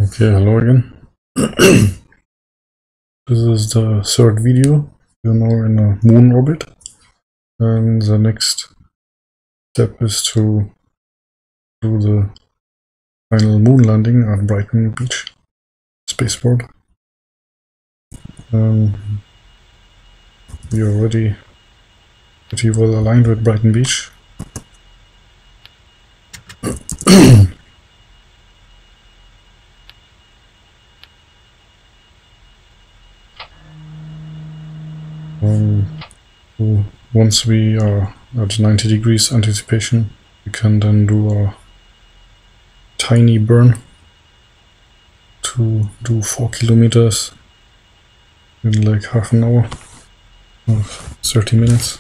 Okay, hello again. This is the third video. We're now in a moon orbit, and the next step is to do the final moon landing at Brighton Beach spaceport. We are already pretty well aligned with Brighton Beach. Once we are at 90 degrees anticipation, we can then do a tiny burn to do 4 kilometers in like half an hour or 30 minutes.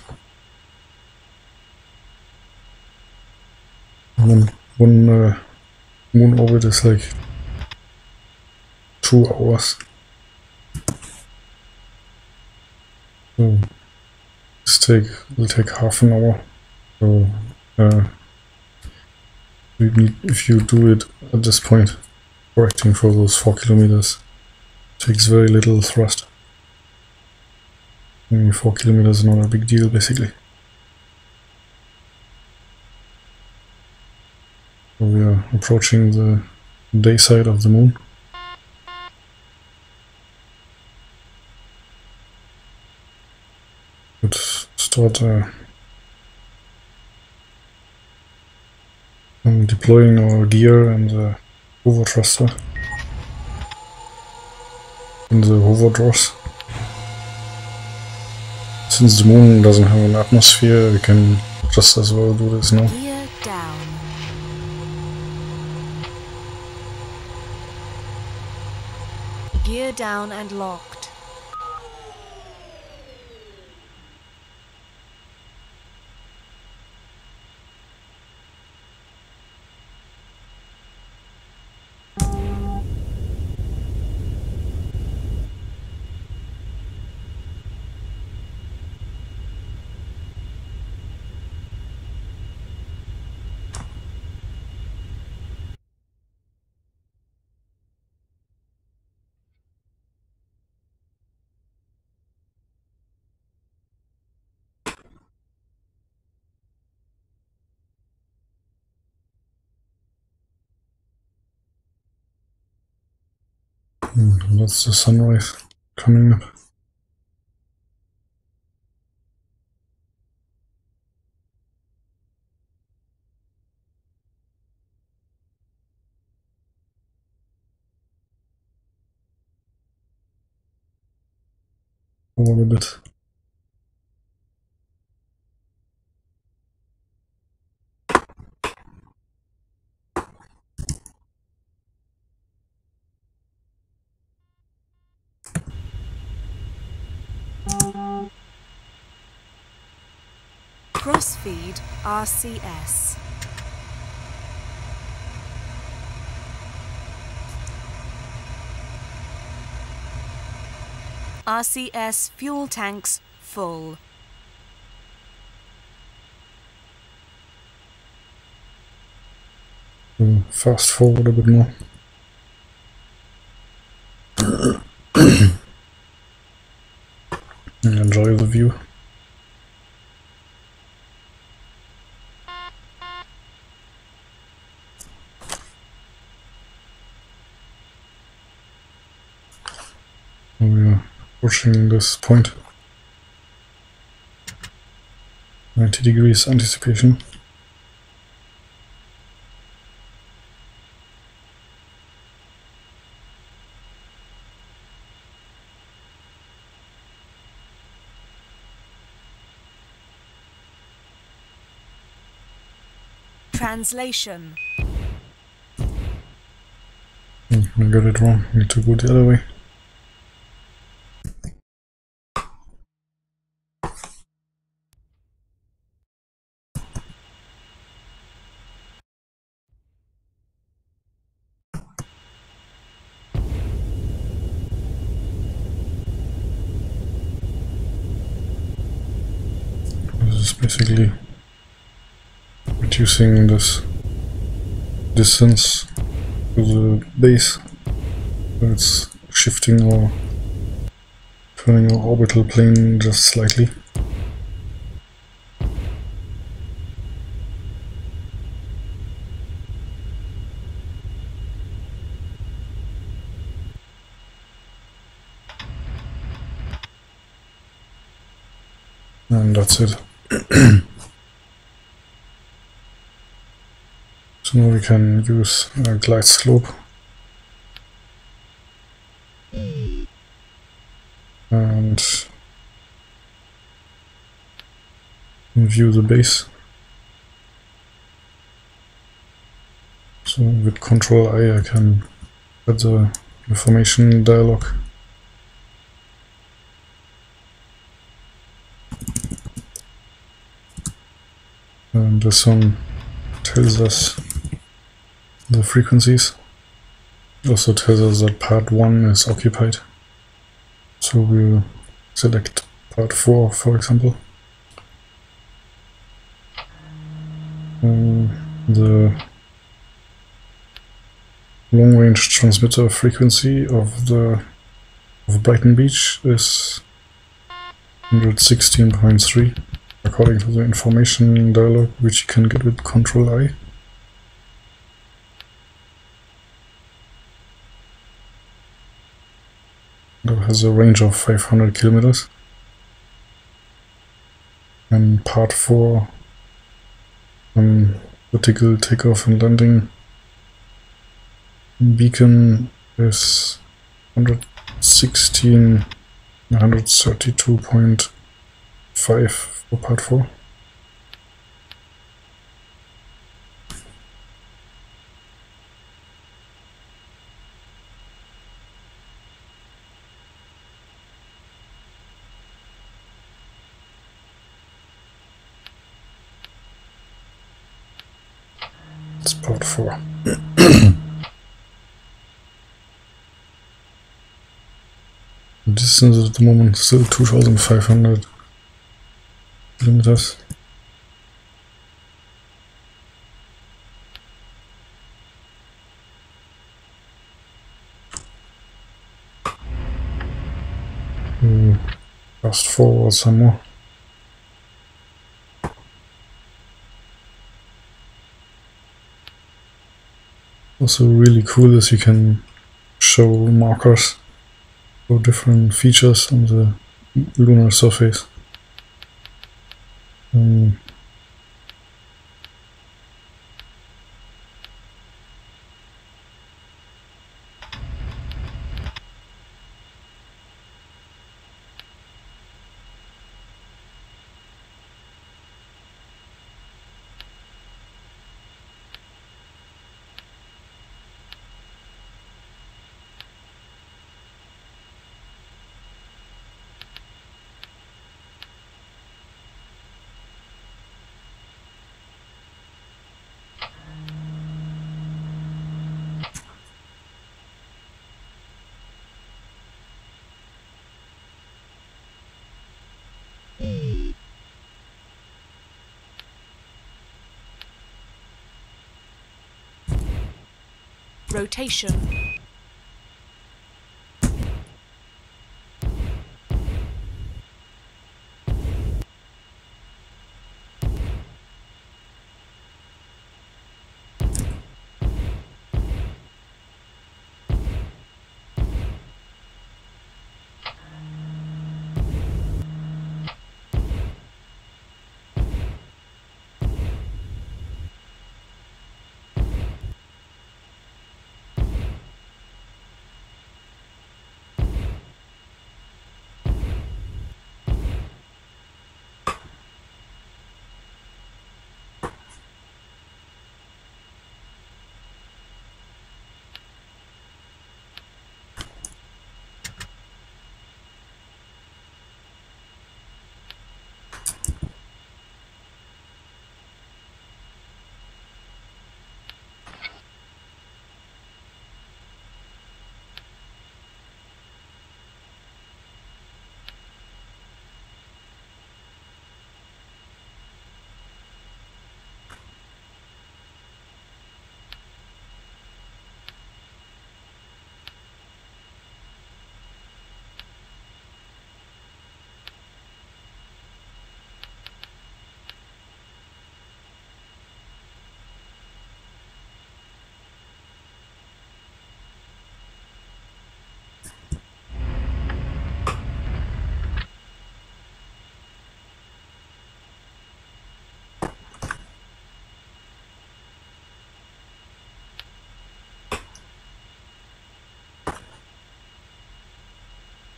And one moon orbit is like 2 hours. So this will take half an hour. So if you do it at this point, correcting for those 4 kilometers takes very little thrust. I mean, 4 kilometers is not a big deal, basically. So we are approaching the day side of the moon. Let's start deploying our gear and the hover thruster and the hover drawers. Since the moon doesn't have an atmosphere, we can just as well do this now. Gear down. Gear down and locked. That's the sunrise coming up. Over a bit. Crossfeed RCS. RCS fuel tanks full. Fast forward a bit more. And enjoy the view. We are approaching this point. 90 degrees anticipation. Translation. I got it wrong. I need to go the other way. This is basically reducing this distance to the base So it's shifting or turning our orbital plane just slightly. And that's it. So now we can use a glide slope and view the base. So with Control I can add the information dialog. And this one tells us the frequencies. Also tells us that part 1 is occupied. So we'll select part 4, for example. The long-range transmitter frequency of Brighton Beach is 116.3, according to the information dialog, which you can get with Control I. It has a range of 500 kilometers. And part 4, vertical takeoff and landing beacon is 132.5 for part 4. It's part 4. Distance at the moment still 2,500 kilometers. Fast forward some more. Also really cool is you can show markers for different features on the lunar surface. Rotation.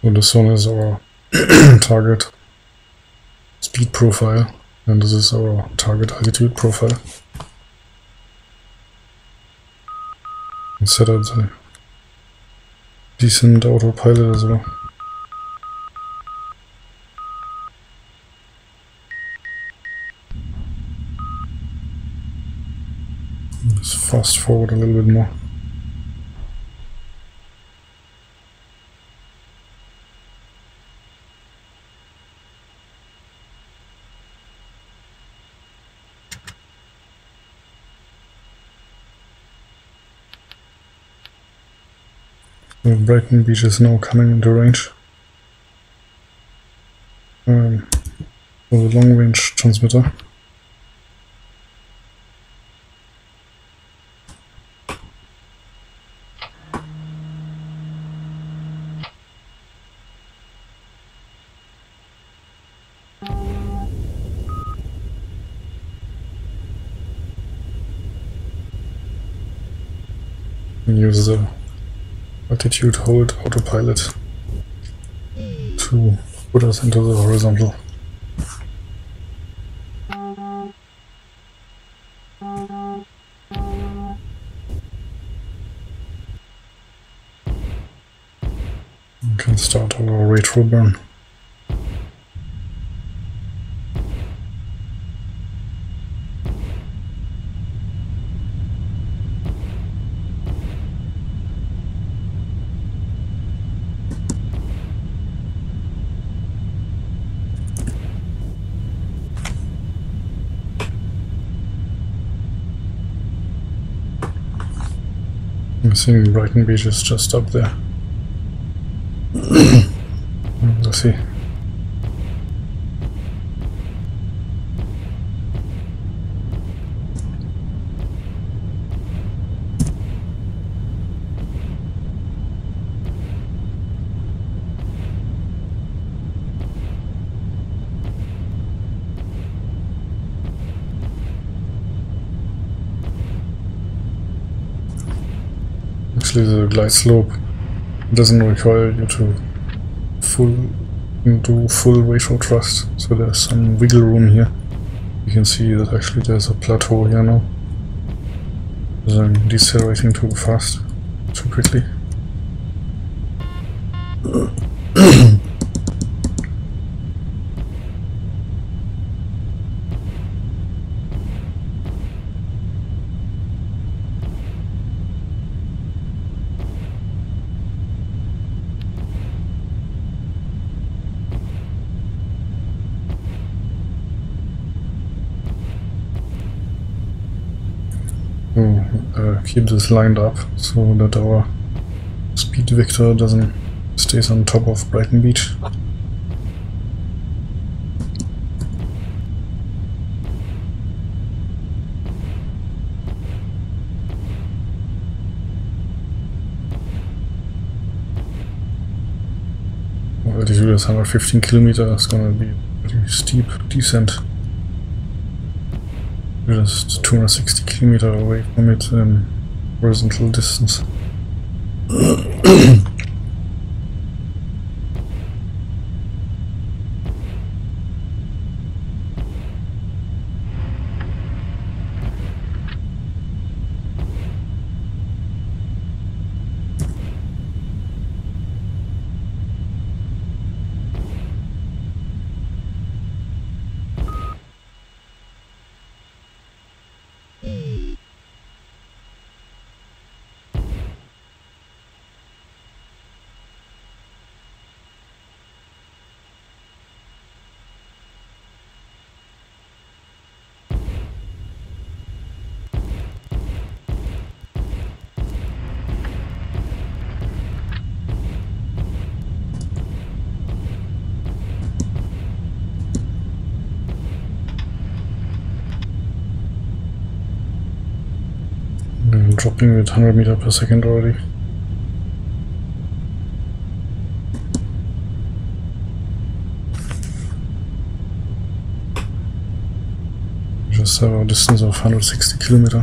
So this one is our target speed profile, and this is our target altitude profile. And set up the descent autopilot as well. Let's fast forward a little bit more. Brighton Beach is now coming into range. For the long range transmitter. And use the altitude hold autopilot to put us into the horizontal. We can start our retro burn. I'm assuming Brighton Beach is just up there. Let's see. Actually, the glide slope doesn't require you to do full ratio thrust, so there's some wiggle room here. You can see that actually there's a plateau here now, because I'm decelerating too fast, too quickly. Keep this lined up so that our speed vector stays on top of Brighton Beach. Altitude is 115 kilometers. It's gonna be a pretty steep descent. We're just 260 kilometers away from it in horizontal distance. Dropping with 100 meters per second already. Just have a distance of 160 kilometers.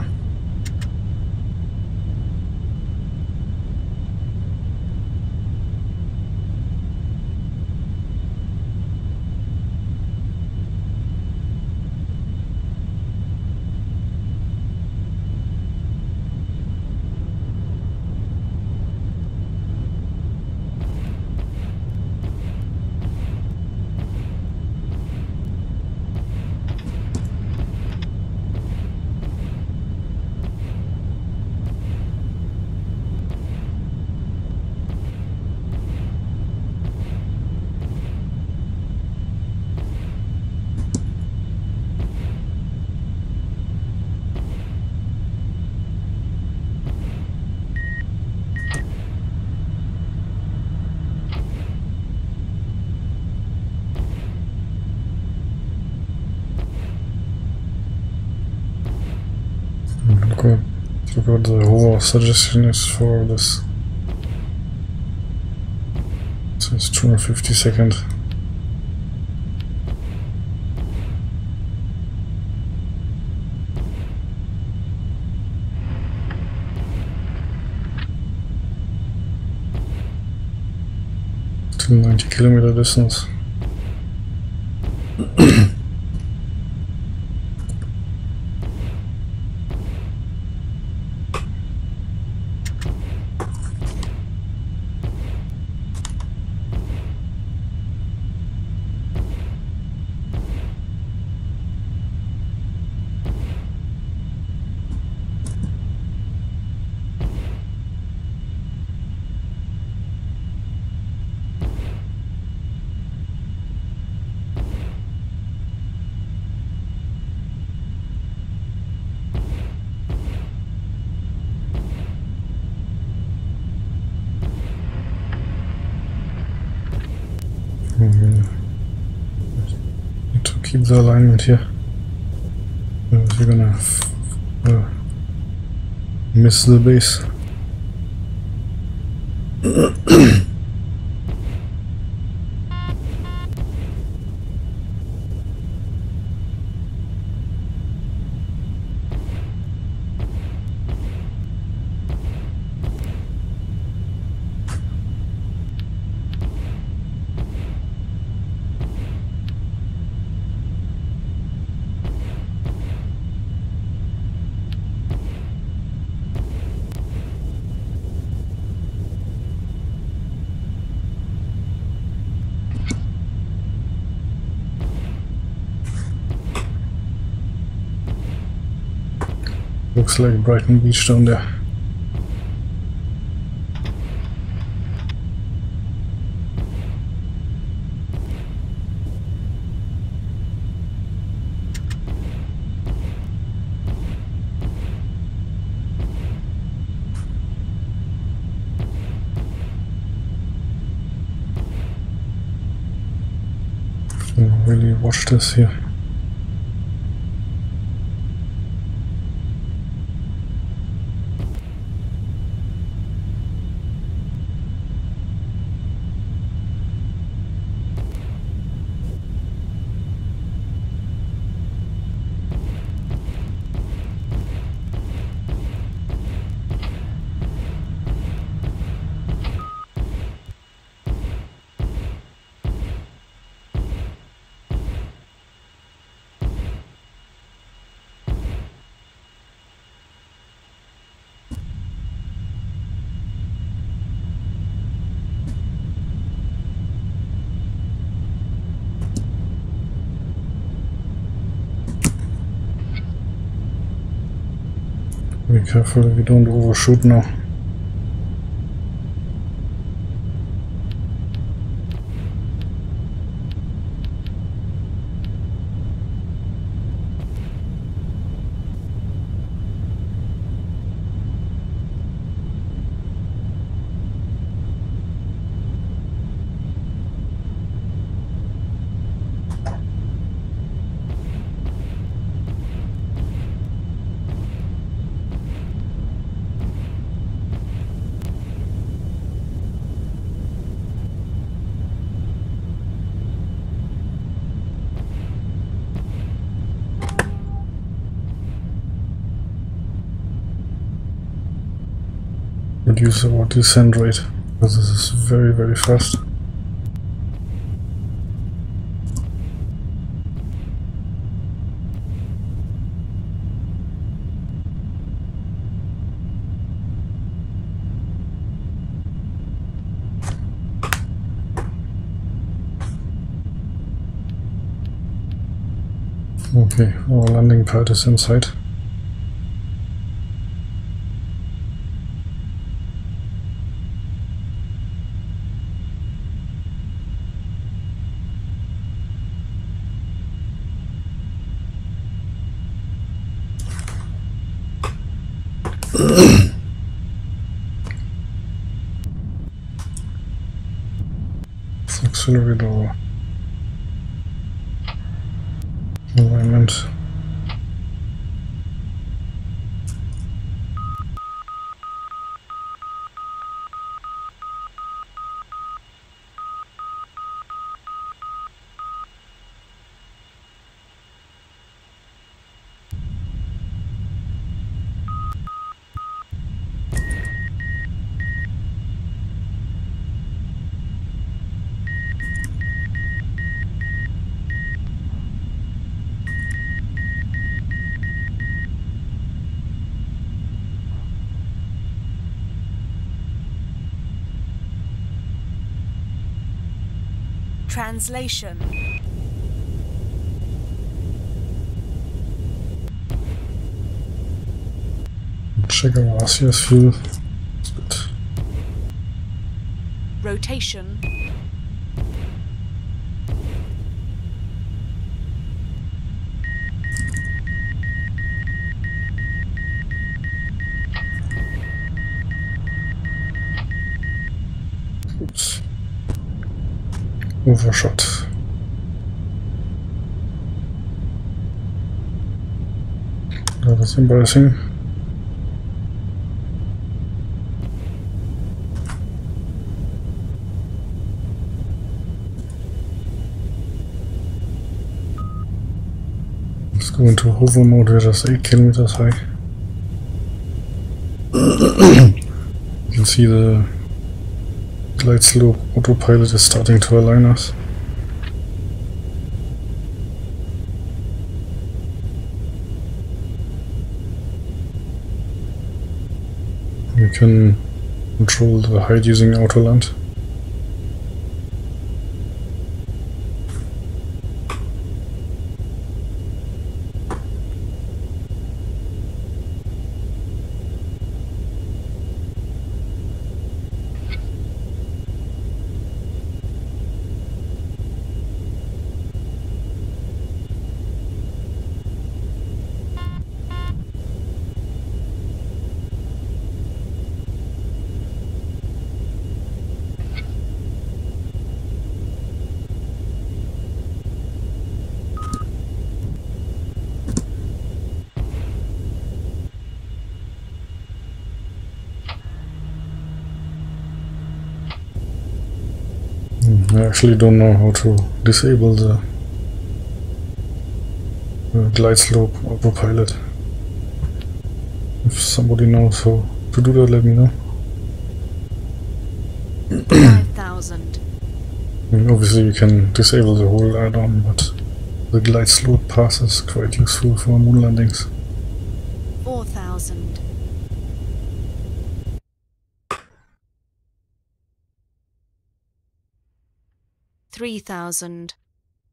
forgot the hover suggestion is for this. So it's 250 seconds. Still 90 kilometer distance. Need to keep the alignment here. We're gonna miss the base. Looks like Brighton Beach down there. Really watch this here. Be careful we don't overshoot now. Reduce our descent rate, because this is very, very fast. Okay, our landing pad is in sight. Let's accelerate our alignment. Translation. Check our RCS fuel. It's good. Rotation. Oops. Overshot. That is embarrassing. Let's go into hover mode. We're just 8 kilometers high. You can see the glide slope autopilot is starting to align us. You can control the height using Autoland. I actually don't know how to disable the glide slope autopilot. If somebody knows how to do that, let me know. 5,000. Obviously you can disable the whole add-on, but the glide slope pass is quite useful for moon landings. 4,000. 3,000.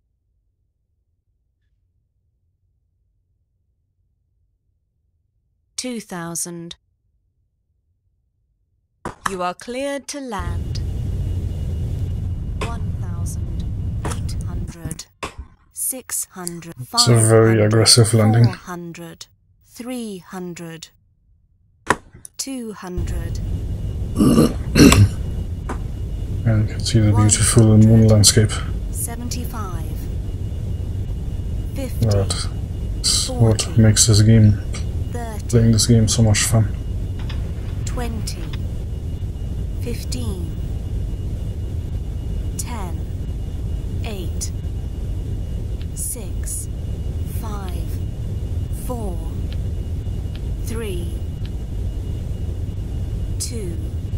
2,000. You are cleared to land. 1,800. 600. It's a very aggressive landing. 400. 300. 200. And you can see the beautiful moon landscape. 75. 50. That's what makes this game, 30. playing this game, so much fun. 20. 15. 10. 8. 6. 5. 4. 3. 2.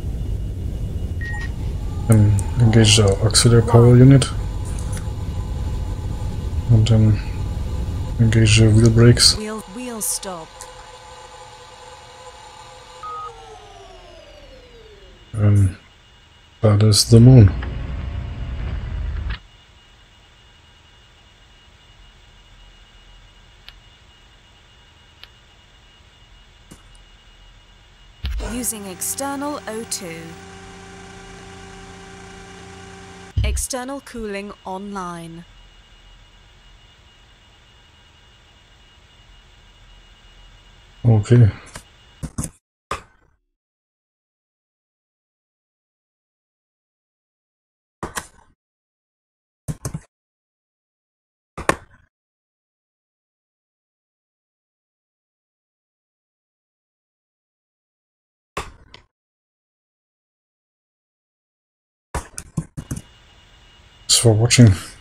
And engage the auxiliary power unit. And then engage the wheel brakes. Wheel stop. And that is the moon. Using external O2. External cooling online. Okay. Thanks for watching.